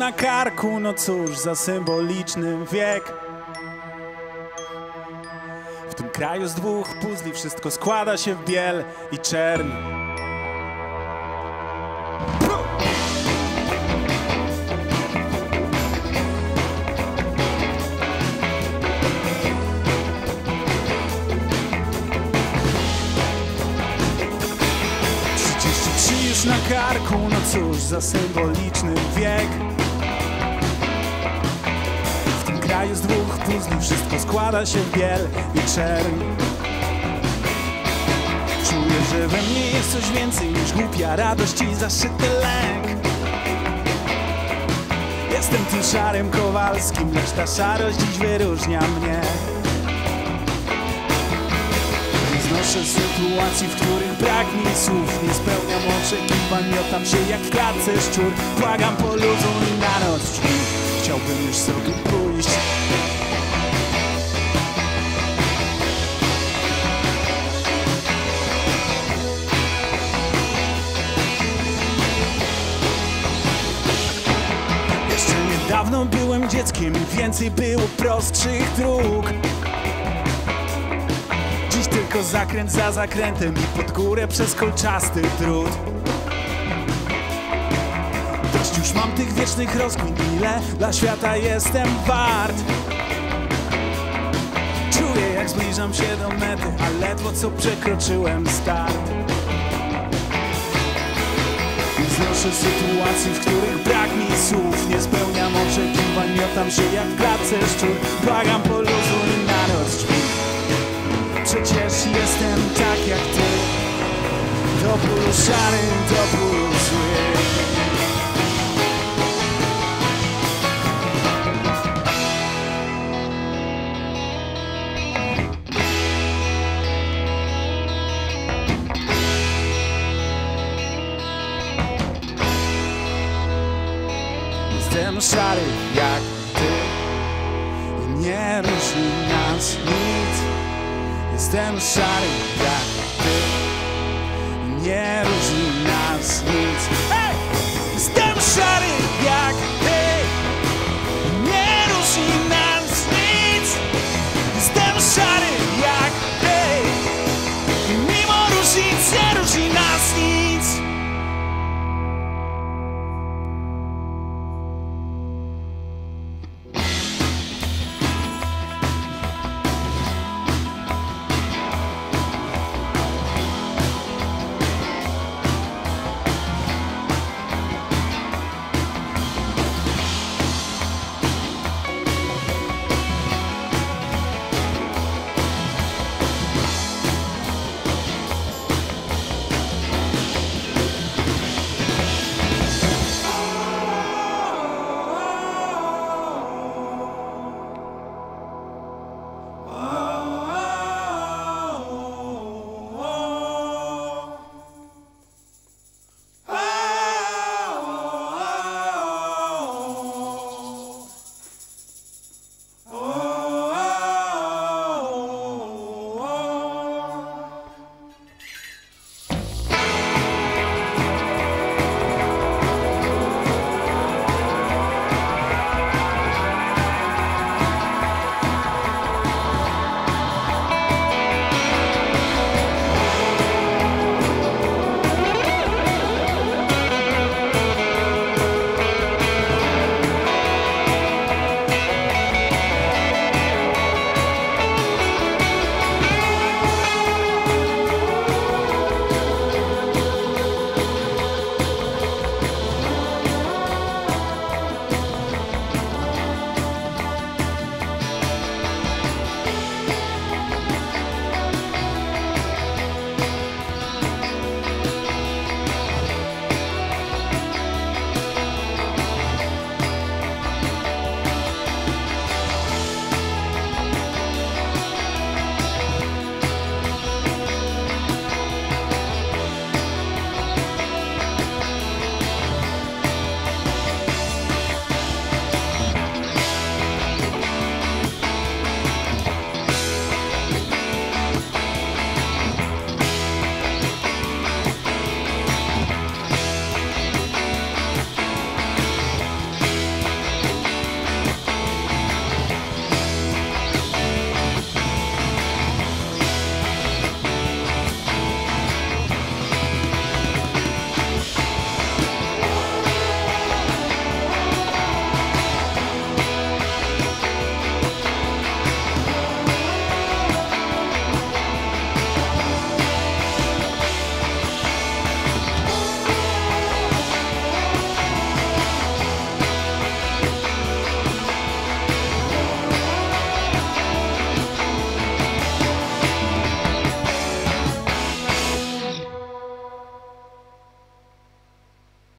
na karku, no cóż za symboliczny wiek. W tym kraju z dwóch puzli wszystko składa się w biel i czerń. Na karku, no cóż za symboliczny wiek. W tym kraju z dwóch puzli wszystko składa się w biel i czerń. Czuję, że we mnie jest coś więcej niż głupia radość i zaszyty lęk. Jestem tym szarym Kowalskim, lecz ta szarość dziś wyróżnia mnie. Znoszę sytuacji, w których brak mi słów. Nie spełniam oczekiwań, miotam się jak w klatce szczur. Błagam, poluzuj na noc drzwi. Chciałbym już sobie pójść. Jeszcze niedawno byłem dzieckiem i więcej było prostszych dróg. Tylko zakręt za zakrętem i pod górę przez kolczasty drut. Dość już mam tych wiecznych rozkmin, ile dla świata jestem wart. Czuję, jak zbliżam się do mety, a ledwo co przekroczyłem start. Nie znoszę sytuacji, w których brak mi słów. Nie spełniam oczekiwań, miotam się jak w klatce szczur. Błagam, poluzuj na noc drzwi. Przecież jestem tak jak ty, do bólu szary, do bólu zły. Jestem szary jak ty i nie różni nas nic. Jestem szary jak ty, nie